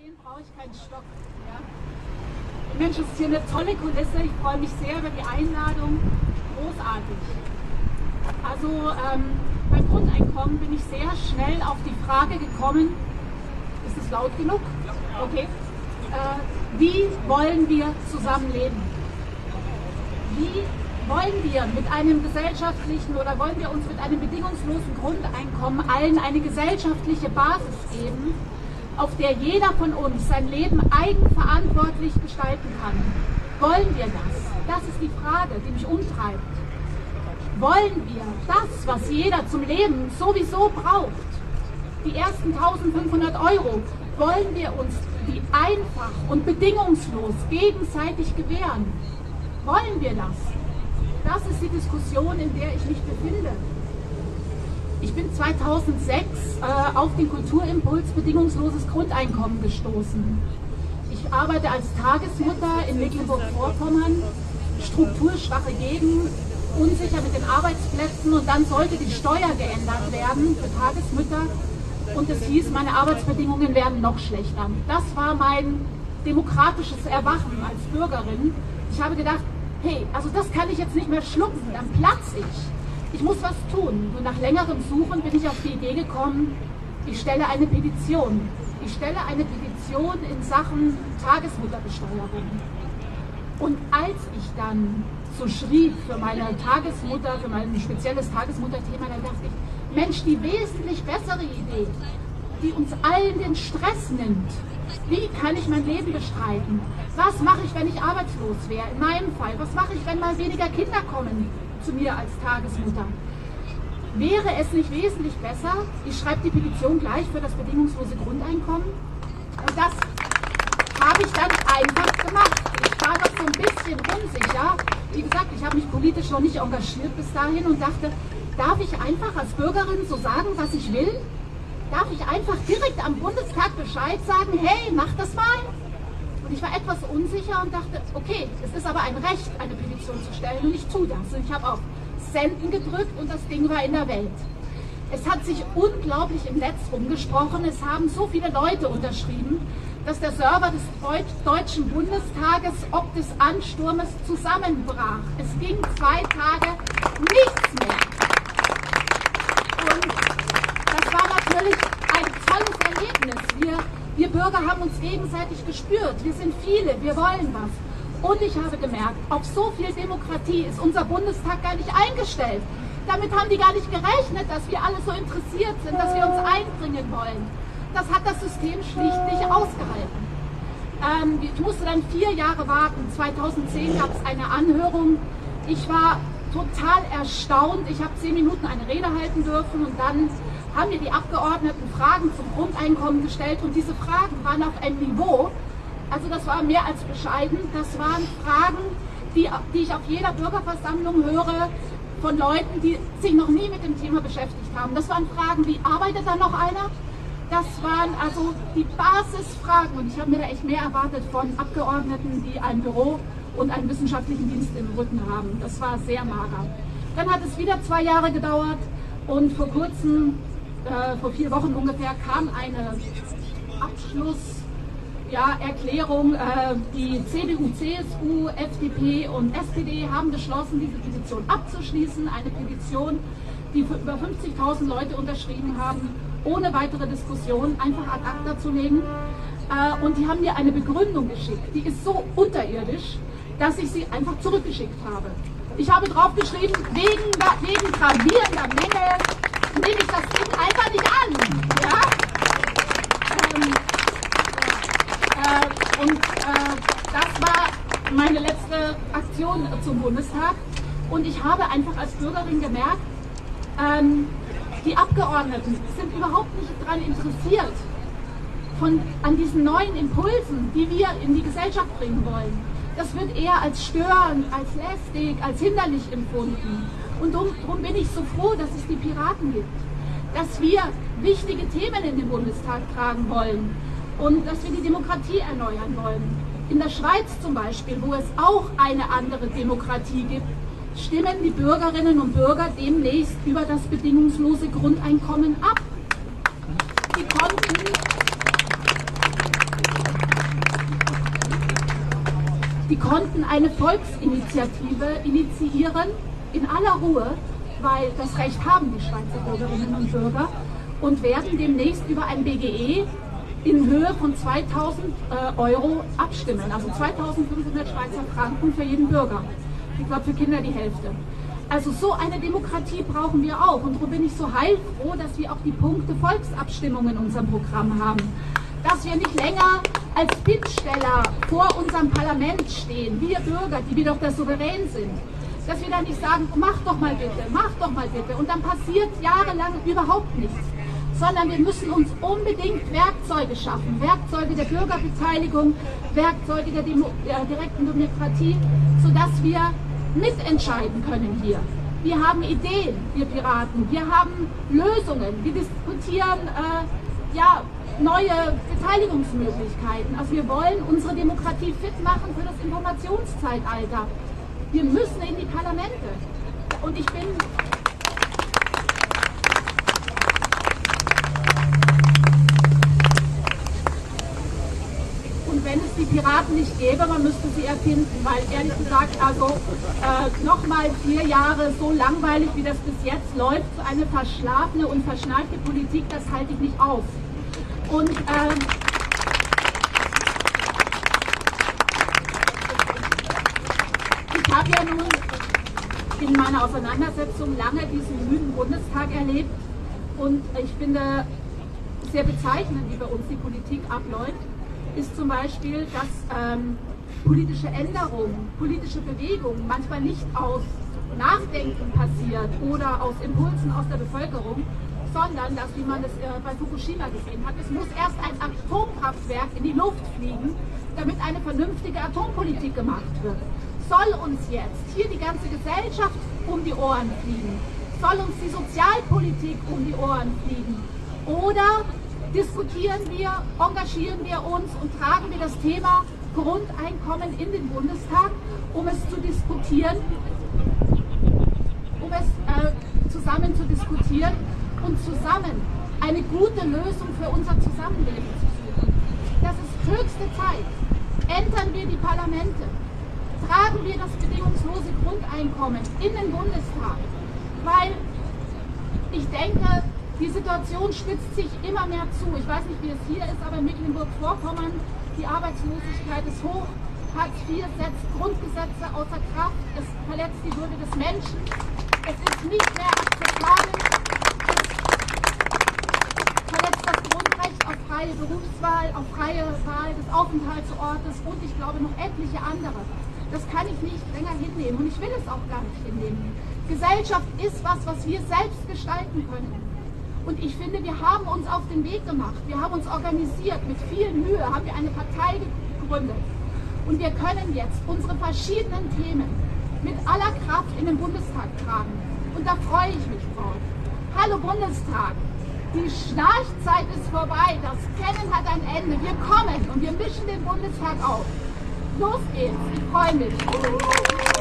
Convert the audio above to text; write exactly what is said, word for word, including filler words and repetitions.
stehen brauche ich keinen Stock. Ja? Mensch, es ist hier eine tolle Kulisse. Ich freue mich sehr über die Einladung. Großartig. Also ähm, beim Grundeinkommen bin ich sehr schnell auf die Frage gekommen, ist es laut genug? Okay. Äh, wie wollen wir zusammenleben? Wie wollen wir mit einem gesellschaftlichen oder wollen wir uns mit einem bedingungslosen Grundeinkommen allen eine gesellschaftliche Basis geben, auf der jeder von uns sein Leben eigenverantwortlich gestalten kann? Wollen wir das? Das ist die Frage, die mich umtreibt. Wollen wir das, was jeder zum Leben sowieso braucht, die ersten eintausendfünfhundert Euro, wollen wir uns die einfach und bedingungslos gegenseitig gewähren? Wollen wir das? Das ist die Diskussion, in der ich mich befinde. Ich bin zweitausendsechs äh, auf den Kulturimpuls bedingungsloses Grundeinkommen gestoßen. Ich arbeite als Tagesmutter in Mecklenburg-Vorpommern, strukturschwache Gegend, unsicher mit den Arbeitsplätzen, und dann sollte die Steuer geändert werden für Tagesmütter und es hieß, meine Arbeitsbedingungen werden noch schlechter. Das war mein demokratisches Erwachen als Bürgerin. Ich habe gedacht, hey, also das kann ich jetzt nicht mehr schlucken, dann platze ich. Ich muss was tun. Und nach längerem Suchen bin ich auf die Idee gekommen, ich stelle eine Petition. Ich stelle eine Petition in Sachen Tagesmutterbesteuerung. Und als ich dann so schrieb für meine Tagesmutter, für mein spezielles Tagesmutterthema, dann dachte ich, Mensch, die wesentlich bessere Idee, die uns allen den Stress nimmt. Wie kann ich mein Leben bestreiten? Was mache ich, wenn ich arbeitslos wäre? In meinem Fall. Was mache ich, wenn mal weniger Kinder kommen zu mir als Tagesmutter? Wäre es nicht wesentlich besser, ich schreibe die Petition gleich für das bedingungslose Grundeinkommen? Und das habe ich dann einfach gemacht. Ich war noch so ein bisschen unsicher. Wie gesagt, ich habe mich politisch noch nicht engagiert bis dahin und dachte, darf ich einfach als Bürgerin so sagen, was ich will? Darf ich einfach direkt am Bundestag Bescheid sagen, hey, mach das mal? Und ich war etwas unsicher und dachte, okay, es ist aber ein Recht, eine Petition zu stellen, und ich tue das. Und ich habe auf Senden gedrückt und das Ding war in der Welt. Es hat sich unglaublich im Netz rumgesprochen, es haben so viele Leute unterschrieben, dass der Server des Deutschen Bundestages ob des Ansturmes zusammenbrach. Es ging zwei Tage nichts mehr. Und das war natürlich ein tolles Erlebnis. Wir, wir Bürger haben uns gegenseitig gespürt. Wir sind viele, wir wollen was. Und ich habe gemerkt, auf so viel Demokratie ist unser Bundestag gar nicht eingestellt. Damit haben die gar nicht gerechnet, dass wir alle so interessiert sind, dass wir uns einbringen wollen. Das hat das System schlicht nicht ausgehalten. Ähm, ich musste dann vier Jahre warten. zweitausendzehn gab es eine Anhörung. Ich war total erstaunt. Ich habe zehn Minuten eine Rede halten dürfen und dann haben mir die Abgeordneten Fragen zum Grundeinkommen gestellt, und diese Fragen waren auf einem Niveau, also das war mehr als bescheiden. Das waren Fragen, die, die ich auf jeder Bürgerversammlung höre von Leuten, die sich noch nie mit dem Thema beschäftigt haben. Das waren Fragen wie, arbeitet da noch einer? Das waren also die Basisfragen, und ich habe mir da echt mehr erwartet von Abgeordneten, die ein Büro und einen wissenschaftlichen Dienst im Rücken haben. Das war sehr mager. Dann hat es wieder zwei Jahre gedauert und vor kurzem, äh, vor vier Wochen ungefähr, kam eine Abschluss Ja, Erklärung. Äh, die C D U, C S U, F D P und S P D haben beschlossen, diese Petition abzuschließen. Eine Petition, die für über fünfzigtausend Leute unterschrieben haben, ohne weitere Diskussion einfach ad acta zu legen. Äh, und die haben mir eine Begründung geschickt, die ist so unterirdisch, dass ich sie einfach zurückgeschickt habe. Ich habe draufgeschrieben, wegen, wegen gravierender Mängel nehme ich das Ding einfach nicht an. Ja? Ähm, äh, und äh, das war meine letzte Aktion zum Bundestag. Und ich habe einfach als Bürgerin gemerkt, ähm, die Abgeordneten sind überhaupt nicht daran interessiert, von, an diesen neuen Impulsen, die wir in die Gesellschaft bringen wollen. Das wird eher als störend, als lästig, als hinderlich empfunden. Und darum bin ich so froh, dass es die Piraten gibt. Dass wir wichtige Themen in den Bundestag tragen wollen und dass wir die Demokratie erneuern wollen. In der Schweiz zum Beispiel, wo es auch eine andere Demokratie gibt, stimmen die Bürgerinnen und Bürger demnächst über das bedingungslose Grundeinkommen ab. Sie konnten Die konnten eine Volksinitiative initiieren, in aller Ruhe, weil das Recht haben die Schweizer Bürgerinnen und Bürger, und werden demnächst über ein B G E in Höhe von zweitausend Euro abstimmen, also zweitausendfünfhundert Schweizer Franken für jeden Bürger. Ich glaube, für Kinder die Hälfte. Also so eine Demokratie brauchen wir auch, und darum bin ich so heilfroh, dass wir auch die Punkte Volksabstimmung in unserem Programm haben. Dass wir nicht länger als Bittsteller vor unserem Parlament stehen, wir Bürger, die wir doch der Souverän sind. Dass wir dann nicht sagen, mach doch mal bitte, mach doch mal bitte, und dann passiert jahrelang überhaupt nichts. Sondern wir müssen uns unbedingt Werkzeuge schaffen, Werkzeuge der Bürgerbeteiligung, Werkzeuge der, Demo der direkten Demokratie, sodass wir mitentscheiden können hier. Wir haben Ideen, wir Piraten, wir haben Lösungen, wir diskutieren äh, ja, neue Beteiligungsmöglichkeiten. Also wir wollen unsere Demokratie fit machen für das Informationszeitalter. Wir müssen in die Parlamente. Und ich bin... Und wenn es die Piraten nicht gäbe, man müsste sie erfinden, weil ehrlich gesagt, also äh, nochmal vier Jahre so langweilig, wie das bis jetzt läuft, so eine verschlafene und verschneite Politik, das halte ich nicht aus. Und ähm, ich habe ja nun in meiner Auseinandersetzung lange diesen müden Bundestag erlebt, und ich finde sehr bezeichnend, wie bei uns die Politik abläuft, ist zum Beispiel, dass ähm, politische Änderungen, politische Bewegungen manchmal nicht aus Nachdenken passiert oder aus Impulsen aus der Bevölkerung, sondern dass, wie man es äh, bei Fukushima gesehen hat, es muss erst ein Atomkraftwerk in die Luft fliegen, damit eine vernünftige Atompolitik gemacht wird. Soll uns jetzt hier die ganze Gesellschaft um die Ohren fliegen? Soll uns die Sozialpolitik um die Ohren fliegen? Oder diskutieren wir, engagieren wir uns und tragen wir das Thema Grundeinkommen in den Bundestag, um es zu diskutieren, um es äh, zusammen zu diskutieren und zusammen eine gute Lösung für unser Zusammenleben zu suchen. Das ist höchste Zeit. Ändern wir die Parlamente, tragen wir das bedingungslose Grundeinkommen in den Bundestag, weil ich denke, die Situation spitzt sich immer mehr zu. Ich weiß nicht, wie es hier ist, aber in Mecklenburg-Vorpommern, die Arbeitslosigkeit ist hoch, Hartz vier setzt Grundgesetze außer Kraft, es verletzt die Würde des Menschen, es ist nicht mehr akzeptabel, es verletzt das Grundrecht auf freie Berufswahl, auf freie Wahl des Aufenthaltsortes und ich glaube noch etliche andere. Das kann ich nicht länger hinnehmen, und ich will es auch gar nicht hinnehmen. Gesellschaft ist was, was wir selbst gestalten können. Und ich finde, wir haben uns auf den Weg gemacht, wir haben uns organisiert, mit viel Mühe haben wir eine Partei gegründet. Und wir können jetzt unsere verschiedenen Themen mit aller Kraft in den Bundestag tragen. Und da freue ich mich drauf. Hallo Bundestag, die Schnarchzeit ist vorbei, das Kennen hat ein Ende. Wir kommen und wir mischen den Bundestag auf. Los geht's, ich freue mich.